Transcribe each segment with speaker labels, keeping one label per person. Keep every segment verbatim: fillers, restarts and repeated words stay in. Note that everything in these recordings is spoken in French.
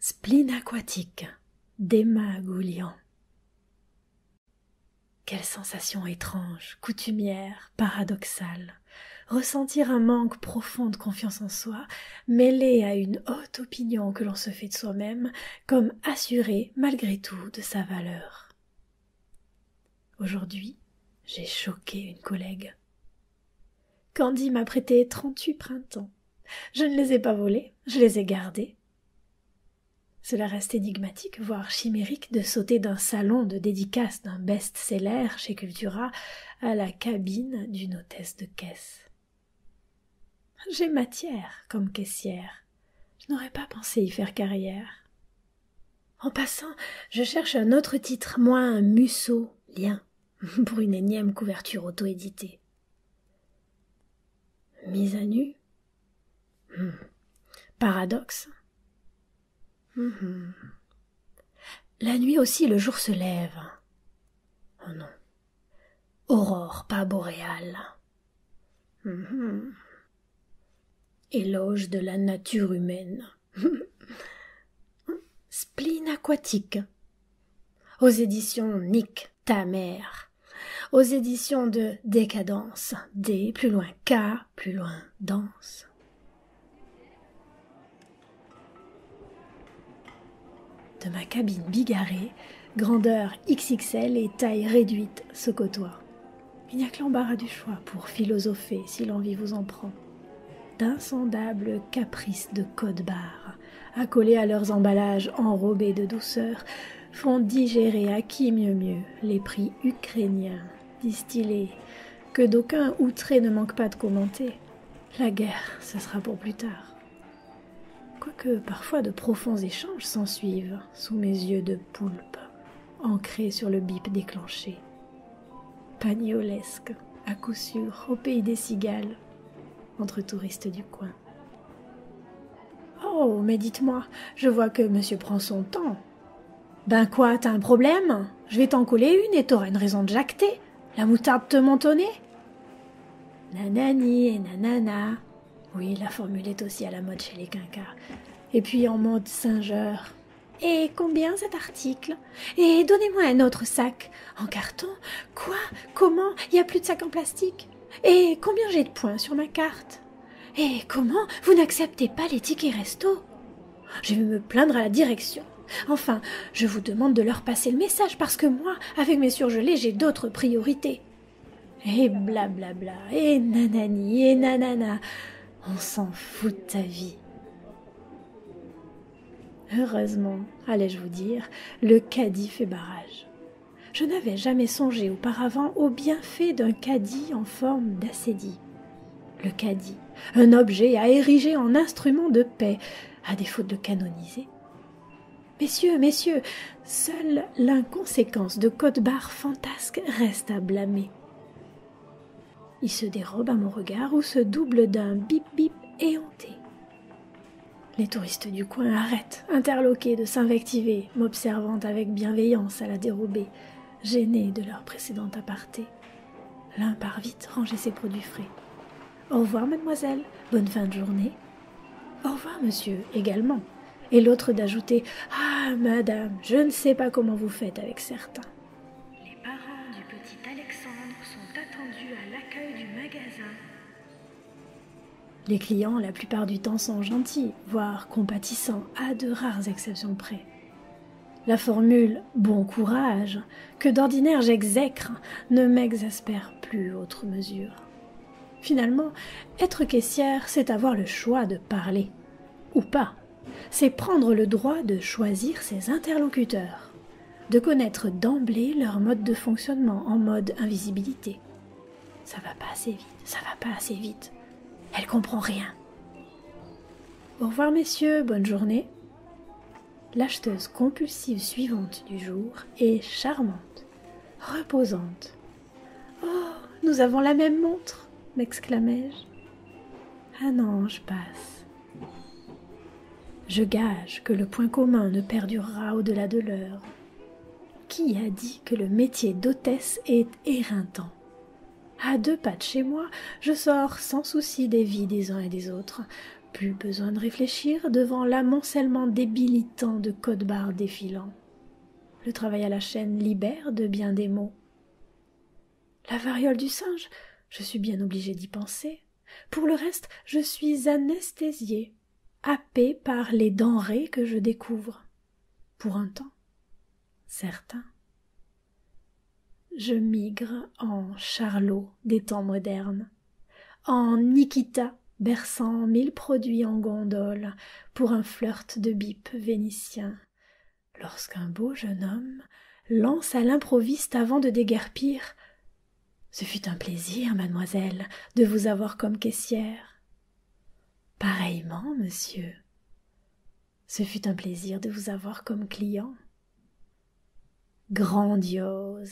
Speaker 1: Spleen aquatique d'Emma Goulian. Quelle sensation étrange, coutumière, paradoxale, ressentir un manque profond de confiance en soi, mêlé à une haute opinion que l'on se fait de soi-même, comme assuré, malgré tout, de sa valeur. Aujourd'hui, j'ai choqué une collègue. Candy m'a prêté trente-huit printemps. Je ne les ai pas volés, je les ai gardés. Cela reste énigmatique, voire chimérique, de sauter d'un salon de dédicace d'un best-seller chez Cultura à la cabine d'une hôtesse de caisse. J'ai matière comme caissière. Je n'aurais pas pensé y faire carrière. En passant, je cherche un autre titre, moi un Musso, lien, pour une énième couverture auto-éditée. Mise à nu? Hmm. Paradoxe? Mmh. La nuit aussi, le jour se lève. Oh non. Aurore, pas boréale. Mmh. Éloge de la nature humaine. Spleen aquatique. Aux éditions Nick, ta mère. Aux éditions de Décadence. D, plus loin K, plus loin Danse. De ma cabine bigarrée, grandeur X X L et taille réduite se côtoient. Il n'y a que l'embarras du choix pour philosopher si l'envie vous en prend. D'insondables caprices de code-barres, accolés à leurs emballages enrobés de douceur, font digérer à qui mieux mieux les prix ukrainiens, distillés, que d'aucuns outrés ne manquent pas de commenter. La guerre, ce sera pour plus tard. Quoique parfois de profonds échanges s'ensuivent sous mes yeux de poulpe, ancrés sur le bip déclenché. Pagnolesque, à coup sûr, au pays des cigales, entre touristes du coin. Oh, mais dites-moi, je vois que monsieur prend son temps. Ben quoi, t'as un problème? Je vais t'en coller une et t'auras une raison de jacter. La moutarde te montonner? Nanani et nanana. Oui, la formule est aussi à la mode chez les quinquas. Et puis en mode singeur. Et combien cet article? Et donnez-moi un autre sac. En carton? Quoi? Comment? Il n'y a plus de sac en plastique? Et combien j'ai de points sur ma carte? Et comment? Vous n'acceptez pas les tickets resto? Je vais me plaindre à la direction. Enfin, je vous demande de leur passer le message parce que moi, avec mes surgelés, j'ai d'autres priorités. Et blablabla, et nanani, et nanana. On s'en fout de ta vie. Heureusement, allais-je vous dire, le caddie fait barrage. Je n'avais jamais songé auparavant au bienfait d'un caddie en forme d'acédie. Le caddie, un objet à ériger en instrument de paix, à défaut de le canoniser. Messieurs, messieurs, seule l'inconséquence de code-barres fantasques reste à blâmer. Il se dérobe à mon regard ou se double d'un bip-bip éhonté. Les touristes du coin arrêtent, interloqués de s'invectiver, m'observant avec bienveillance à la dérobée, gênés de leur précédent aparté. L'un part vite ranger ses produits frais. Au revoir, mademoiselle, bonne fin de journée. Au revoir, monsieur, également. Et l'autre d'ajouter « Ah, madame, je ne sais pas comment vous faites avec certains. » Les parents du petit Alexandre sont attendus à l'accueil du magasin. Les clients, la plupart du temps, sont gentils, voire compatissants, à de rares exceptions près. La formule « bon courage » que d'ordinaire j'exècre ne m'exaspère plus outre mesure. Finalement, être caissière, c'est avoir le choix de parler. Ou pas. C'est prendre le droit de choisir ses interlocuteurs, de connaître d'emblée leur mode de fonctionnement en mode invisibilité. Ça va pas assez vite, ça va pas assez vite. Elle comprend rien. Au revoir messieurs, bonne journée. L'acheteuse compulsive suivante du jour est charmante, reposante. Oh, nous avons la même montre, m'exclamai-je. Ah non, je passe. Je gage que le point commun ne perdurera au-delà de l'heure. Qui a dit que le métier d'hôtesse est éreintant? À deux pas de chez moi, je sors sans souci des vies des uns et des autres, Plus besoin de réfléchir devant l'amoncellement débilitant de codes-barres défilants. Le travail à la chaîne libère de bien des mots. La variole du singe, je suis bien obligée d'y penser. Pour le reste, je suis anesthésiée, happée par les denrées que je découvre. Pour un temps, certain. Je migre en Charlot des temps modernes, en Nikita berçant mille produits en gondole pour un flirt de bip vénitien, lorsqu'un beau jeune homme lance à l'improviste avant de déguerpir: « Ce fut un plaisir, mademoiselle, de vous avoir comme caissière. »« Pareillement, monsieur. Ce fut un plaisir de vous avoir comme client. » Grandiose.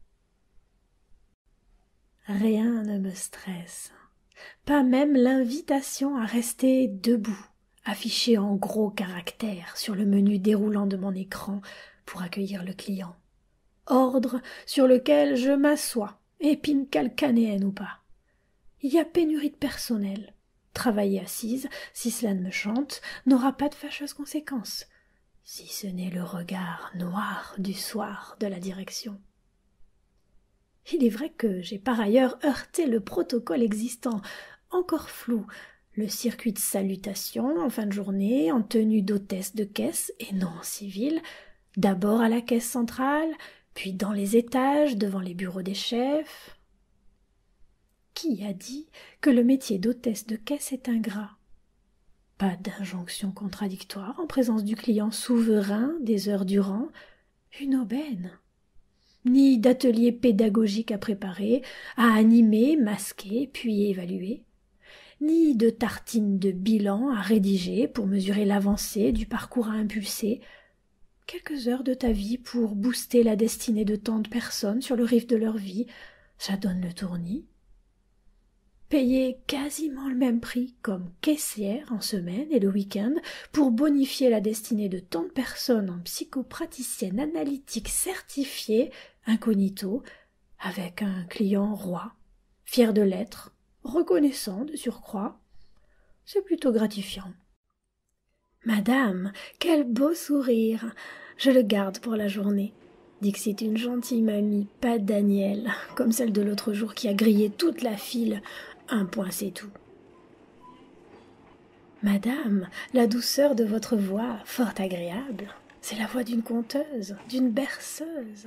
Speaker 1: Rien ne me stresse, pas même l'invitation à rester debout, affichée en gros caractères sur le menu déroulant de mon écran pour accueillir le client. Ordre sur lequel je m'assois, épine calcanéenne ou pas. Il y a pénurie de personnel. Travailler assise, si cela ne me chante, n'aura pas de fâcheuses conséquences, si ce n'est le regard noir du soir de la direction. Il est vrai que j'ai par ailleurs heurté le protocole existant, encore flou, le circuit de salutation en fin de journée, en tenue d'hôtesse de caisse et non en civile, d'abord à la caisse centrale, puis dans les étages, devant les bureaux des chefs. Qui a dit que le métier d'hôtesse de caisse est ingrat? Pas d'injonction contradictoire en présence du client souverain des heures durant, une aubaine. Ni d'atelier pédagogique à préparer, à animer, masquer, puis évaluer, ni de tartines de bilan à rédiger pour mesurer l'avancée du parcours à impulser, quelques heures de ta vie pour booster la destinée de tant de personnes sur le riff de leur vie, ça donne le tournis. Payer quasiment le même prix comme caissière en semaine et le week-end pour bonifier la destinée de tant de personnes en psychopraticienne analytique certifiée, incognito, avec un client roi, fier de l'être, reconnaissant de surcroît. C'est plutôt gratifiant. Madame, quel beau sourire! Je le garde pour la journée. Dixit une gentille mamie, pas Daniel, comme celle de l'autre jour qui a grillé toute la file. Un point, c'est tout. Madame, la douceur de votre voix, fort agréable, c'est la voix d'une conteuse, d'une berceuse.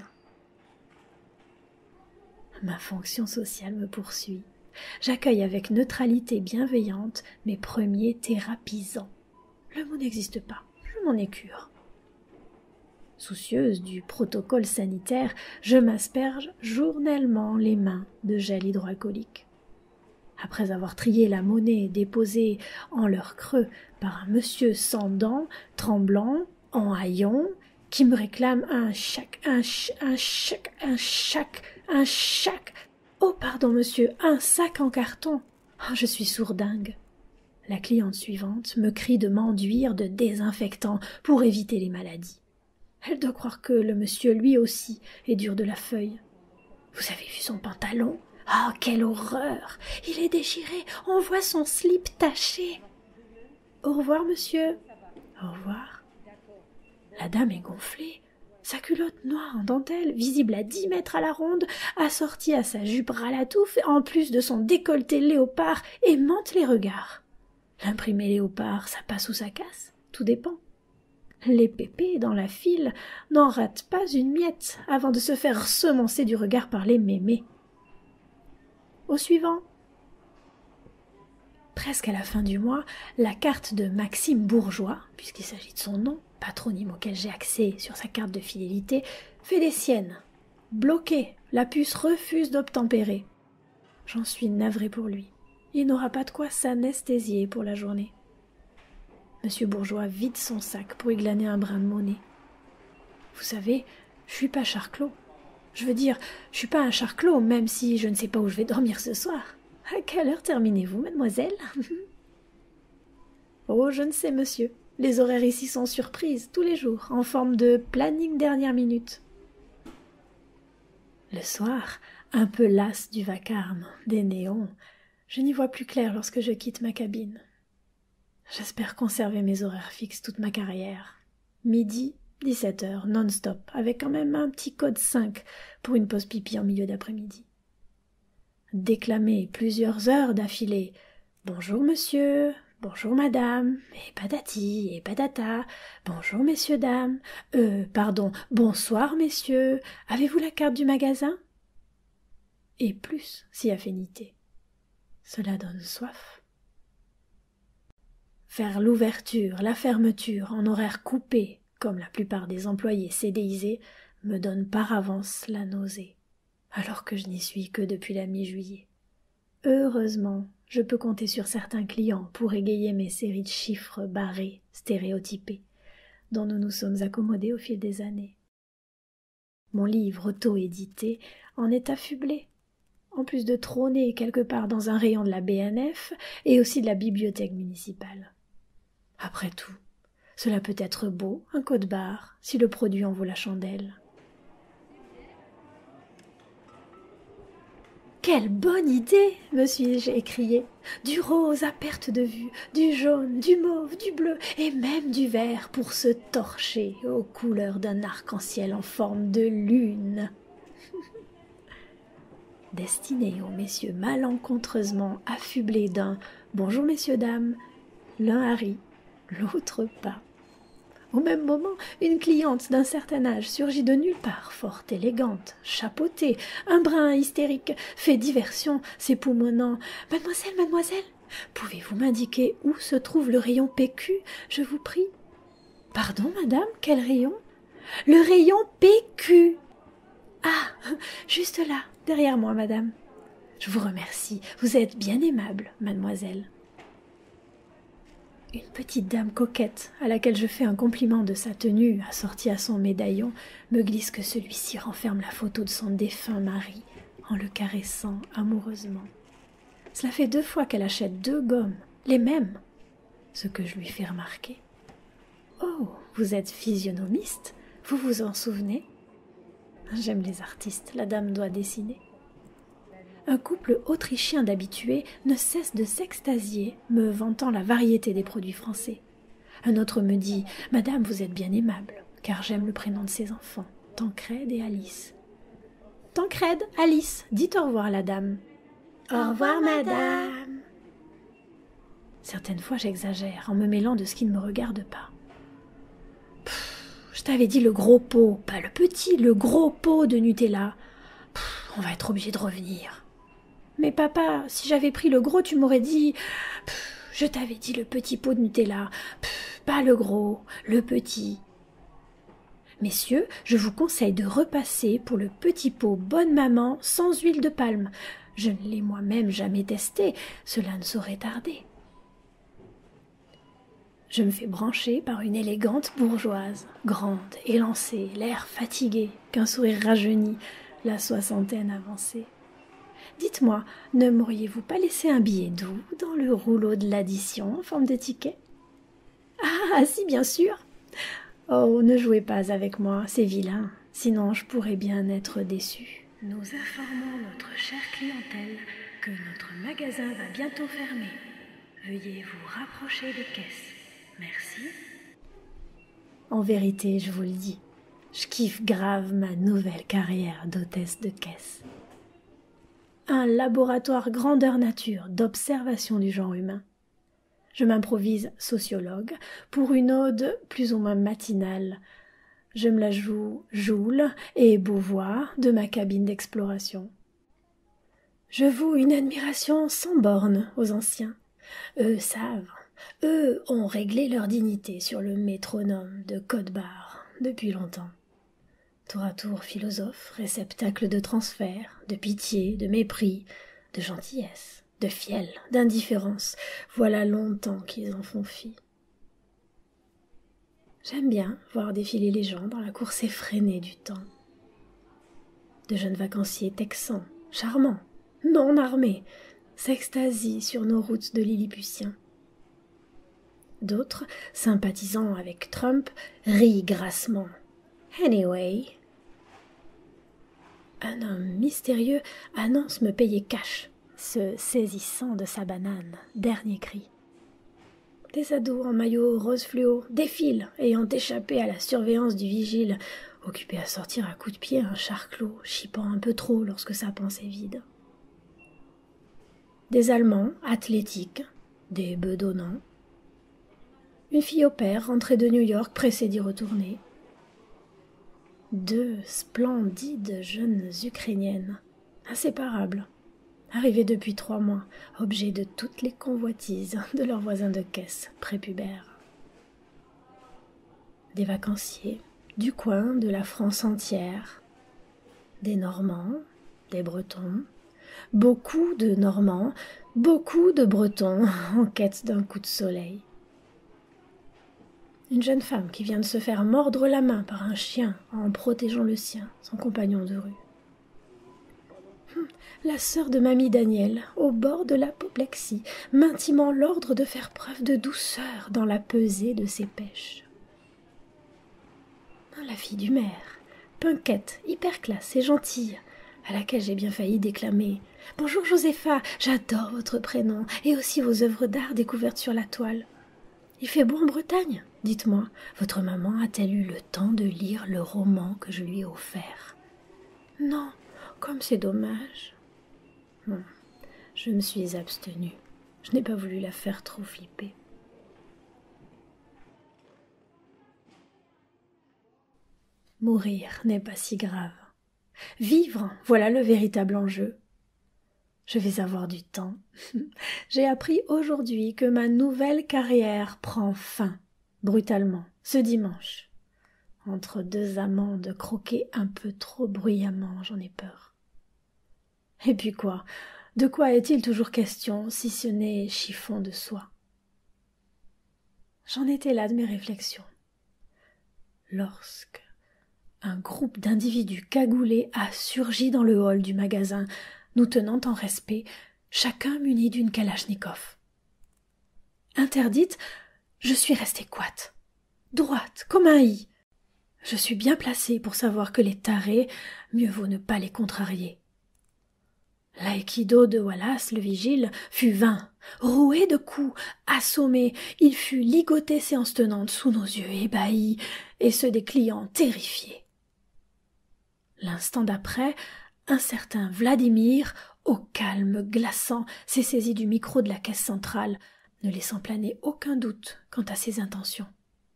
Speaker 1: Ma fonction sociale me poursuit. J'accueille avec neutralité bienveillante mes premiers thérapisants. Le mot n'existe pas, je m'en écure. Soucieuse du protocole sanitaire, je m'asperge journellement les mains de gel hydroalcoolique. Après avoir trié la monnaie déposée en leur creux par un monsieur sans dents, tremblant, en haillons, qui me réclame un chac, un ch, un chac, un chac, un chac. Oh, pardon, monsieur, un sac en carton. Oh, je suis sourdingue. La cliente suivante me crie de m'enduire de désinfectant pour éviter les maladies. Elle doit croire que le monsieur, lui aussi, est dur de la feuille. Vous avez vu son pantalon? Ah, oh, quelle horreur! Il est déchiré, on voit son slip taché. Au revoir, monsieur. Au revoir. La dame est gonflée. Sa culotte noire en dentelle, visible à dix mètres à la ronde, assortie à sa jupe ralatouffe, en plus de son décolleté léopard, aimante les regards. L'imprimé léopard, ça passe ou ça casse, tout dépend. Les pépés dans la file n'en ratent pas une miette avant de se faire semoncer du regard par les mémés. Au suivant. Presque à la fin du mois, la carte de Maxime Bourgeois, puisqu'il s'agit de son nom, patronyme auquel j'ai accès sur sa carte de fidélité, fait des siennes. Bloqué, la puce refuse d'obtempérer. J'en suis navrée pour lui. Il n'aura pas de quoi s'anesthésier pour la journée. Monsieur Bourgeois vide son sac pour y glaner un brin de monnaie. Vous savez, je suis pas charclos. Je veux dire, je suis pas un charclos, même si je ne sais pas où je vais dormir ce soir. À quelle heure terminez-vous, mademoiselle? Oh, je ne sais, monsieur. Les horaires ici sont surprises, tous les jours, en forme de planning dernière minute. Le soir, un peu lasse du vacarme, des néons, je n'y vois plus clair lorsque je quitte ma cabine. J'espère conserver mes horaires fixes toute ma carrière. Midi, dix-sept heures, non-stop, avec quand même un petit code cinq pour une pause pipi en milieu d'après-midi. Déclamer plusieurs heures d'affilée. Bonjour monsieur, bonjour madame, et patati et patata, bonjour messieurs dames, euh, pardon, bonsoir messieurs, avez-vous la carte du magasin? Et plus si affinité. Cela donne soif. Faire l'ouverture, la fermeture en horaire coupé, comme la plupart des employés cédéisés, me donne par avance la nausée, alors que je n'y suis que depuis la mi-juillet. Heureusement, je peux compter sur certains clients pour égayer mes séries de chiffres barrés, stéréotypés, dont nous nous sommes accommodés au fil des années. Mon livre auto-édité en est affublé, en plus de trôner quelque part dans un rayon de la B N F et aussi de la bibliothèque municipale. Après tout, cela peut être beau, un code-barre, si le produit en vaut la chandelle. Quelle bonne idée, me suis-je écrié. Du rose à perte de vue, du jaune, du mauve, du bleu et même du vert pour se torcher aux couleurs d'un arc-en-ciel en forme de lune. Destiné aux messieurs malencontreusement affublés d'un « Bonjour messieurs dames », l'un a ri, l'autre pas. Au même moment, une cliente d'un certain âge surgit de nulle part, fort élégante, chapeautée, un brin hystérique, fait diversion, s'époumonnant. « Mademoiselle, mademoiselle, pouvez-vous m'indiquer où se trouve le rayon P Q, je vous prie ?»« Pardon, madame, quel rayon ?»« Le rayon P Q !»« Ah, juste là, derrière moi, madame. »« Je vous remercie, vous êtes bien aimable, mademoiselle. » Une petite dame coquette, à laquelle je fais un compliment de sa tenue, assortie à son médaillon, me glisse que celui-ci renferme la photo de son défunt mari, en le caressant amoureusement. Cela fait deux fois qu'elle achète deux gommes, les mêmes, ce que je lui fais remarquer. « Oh, vous êtes physionomiste, vous vous en souvenez ?» J'aime les artistes, la dame doit dessiner. Un couple autrichien d'habitués ne cesse de s'extasier, me vantant la variété des produits français. Un autre me dit « Madame, vous êtes bien aimable, car j'aime le prénom de ses enfants, Tancrède et Alice. »« Tancrède, Alice, dites au revoir à la dame. »« Au revoir, madame. » Certaines fois, j'exagère en me mêlant de ce qui ne me regarde pas. Pff, je t'avais dit le gros pot, pas le petit, le gros pot de Nutella. Pff, on va être obligé de revenir. Mais papa, si j'avais pris le gros, tu m'aurais dit « Je t'avais dit le petit pot de Nutella, pff, pas le gros, le petit. » Messieurs, je vous conseille de repasser pour le petit pot bonne maman sans huile de palme. Je ne l'ai moi-même jamais testé, cela ne saurait tarder. Je me fais brancher par une élégante bourgeoise, grande, élancée, l'air fatigué, qu'un sourire rajeunit, la soixantaine avancée. Dites-moi, ne m'auriez-vous pas laissé un billet doux dans le rouleau de l'addition en forme de ticket? Ah, si, bien sûr. Oh, ne jouez pas avec moi, c'est vilain, sinon je pourrais bien être déçue. Nous informons notre chère clientèle que notre magasin va bientôt fermer. Veuillez vous rapprocher des caisses. Merci. En vérité, je vous le dis, je kiffe grave ma nouvelle carrière d'hôtesse de caisse. Un laboratoire grandeur nature d'observation du genre humain. Je m'improvise sociologue pour une ode plus ou moins matinale. Je me la joue Joule et Beauvoir de ma cabine d'exploration. Je voue une admiration sans borne aux anciens. Eux savent, eux ont réglé leur dignité sur le métronome de code-barre depuis longtemps. Tour à tour philosophe, réceptacle de transfert, de pitié, de mépris, de gentillesse, de fiel, d'indifférence, voilà longtemps qu'ils en font fi. J'aime bien voir défiler les gens dans la course effrénée du temps. De jeunes vacanciers texans, charmants, non armés, s'extasient sur nos routes de Lilliputiens. D'autres, sympathisant avec Trump, rient grassement. Anyway. Un homme mystérieux annonce me payer cash, se saisissant de sa banane, dernier cri. Des ados en maillot rose fluo défilent, ayant échappé à la surveillance du vigile, occupés à sortir à coups de pied un charclos, chipant un peu trop lorsque sa pensée vide. Des Allemands athlétiques, des bedonnants. Une fille au père rentrée de New York pressée d'y retourner. Deux splendides jeunes Ukrainiennes, inséparables, arrivées depuis trois mois, objet de toutes les convoitises de leurs voisins de caisse prépubères. Des vacanciers du coin de la France entière, des Normands, des Bretons, beaucoup de Normands, beaucoup de Bretons en quête d'un coup de soleil. Une jeune femme qui vient de se faire mordre la main par un chien en protégeant le sien, son compagnon de rue. Hum, la sœur de mamie Daniel, au bord de l'apoplexie, m'intimant l'ordre de faire preuve de douceur dans la pesée de ses pêches. La fille du maire, punkette, hyper classe et gentille, à laquelle j'ai bien failli déclamer « Bonjour Josépha, j'adore votre prénom et aussi vos œuvres d'art découvertes sur la toile. Il fait beau en Bretagne ? Dites-moi, votre maman a-t-elle eu le temps de lire le roman que je lui ai offert ? Non, comme c'est dommage. Bon, je me suis abstenue. Je n'ai pas voulu la faire trop flipper. Mourir n'est pas si grave. Vivre, voilà le véritable enjeu. Je vais avoir du temps. J'ai appris aujourd'hui que ma nouvelle carrière prend fin, brutalement, ce dimanche. Entre deux amandes croquées un peu trop bruyamment, j'en ai peur. Et puis quoi ? De quoi est-il toujours question, si ce n'est chiffon de soie ? J'en étais là de mes réflexions. Lorsque un groupe d'individus cagoulés a surgi dans le hall du magasin, nous tenant en respect, chacun muni d'une kalachnikov. Interdite, je suis restée coite, droite, comme un i. Je suis bien placée pour savoir que les tarés, mieux vaut ne pas les contrarier. L'aïkido de Wallace, le vigile, fut vain, roué de coups, assommé, il fut ligoté séance tenante sous nos yeux ébahis, et ceux des clients terrifiés. L'instant d'après, un certain Vladimir, au calme glaçant, s'est saisi du micro de la caisse centrale, ne laissant planer aucun doute quant à ses intentions.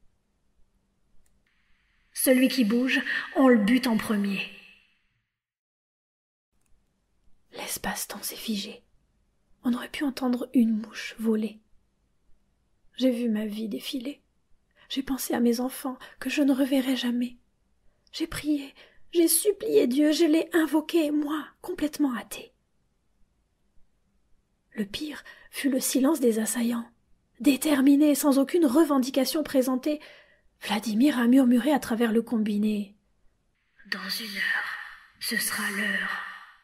Speaker 1: Celui qui bouge, on le bute en premier. L'espace-temps s'est figé. On aurait pu entendre une mouche voler. J'ai vu ma vie défiler. J'ai pensé à mes enfants que je ne reverrai jamais. J'ai prié, j'ai supplié Dieu, je l'ai invoqué, moi, complètement athée. Le pire fut le silence des assaillants. Déterminé, sans aucune revendication présentée, Vladimir a murmuré à travers le combiné. « Dans une heure, ce sera l'heure. »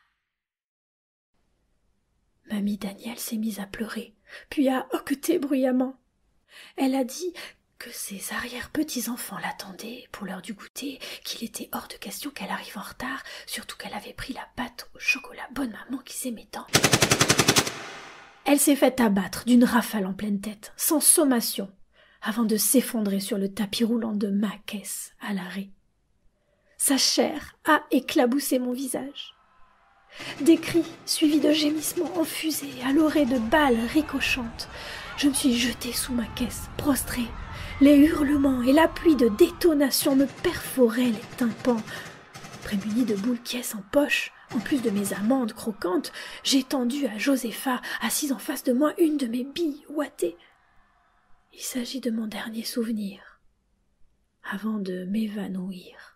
Speaker 1: Mamie Daniel s'est mise à pleurer, puis à hoqueter bruyamment. Elle a dit que ses arrière-petits-enfants l'attendaient pour l'heure du goûter, qu'il était hors de question qu'elle arrive en retard, surtout qu'elle avait pris la pâte au chocolat bonne maman qui s'aimait tant. Elle s'est faite abattre d'une rafale en pleine tête, sans sommation, avant de s'effondrer sur le tapis roulant de ma caisse à l'arrêt. Sa chair a éclaboussé mon visage. Des cris suivis de gémissements en fusée à l'orée de balles ricochantes. Je me suis jetée sous ma caisse, prostrée. Les hurlements et la pluie de détonations me perforaient les tympans. Prémunie de boules caisses en poche, en plus de mes amandes croquantes, j'ai tendu à Josépha, assise en face de moi, une de mes billes ouatées. Il s'agit de mon dernier souvenir, avant de m'évanouir.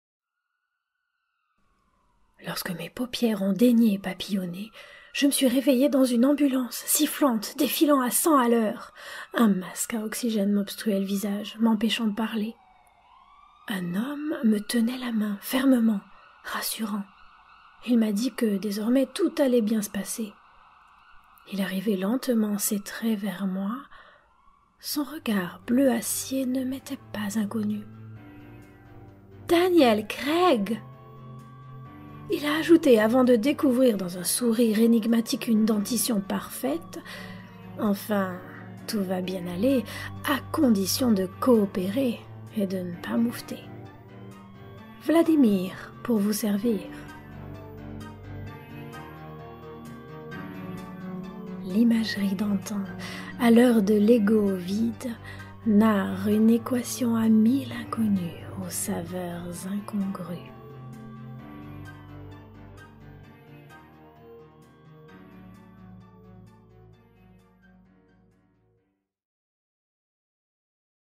Speaker 1: Lorsque mes paupières ont daigné papillonner, je me suis réveillée dans une ambulance, sifflante, défilant à cent à l'heure. Un masque à oxygène m'obstruait le visage, m'empêchant de parler. Un homme me tenait la main, fermement, rassurant. Il m'a dit que désormais tout allait bien se passer. Il arrivait lentement ses traits vers moi. Son regard bleu acier ne m'était pas inconnu. « Daniel Craig !» Il a ajouté avant de découvrir dans un sourire énigmatique une dentition parfaite. Enfin, tout va bien aller à condition de coopérer et de ne pas moufter. Vladimir pour vous servir. L'imagerie d'antan, à l'heure de l'ego vide, narre une équation à mille inconnues aux saveurs incongrues.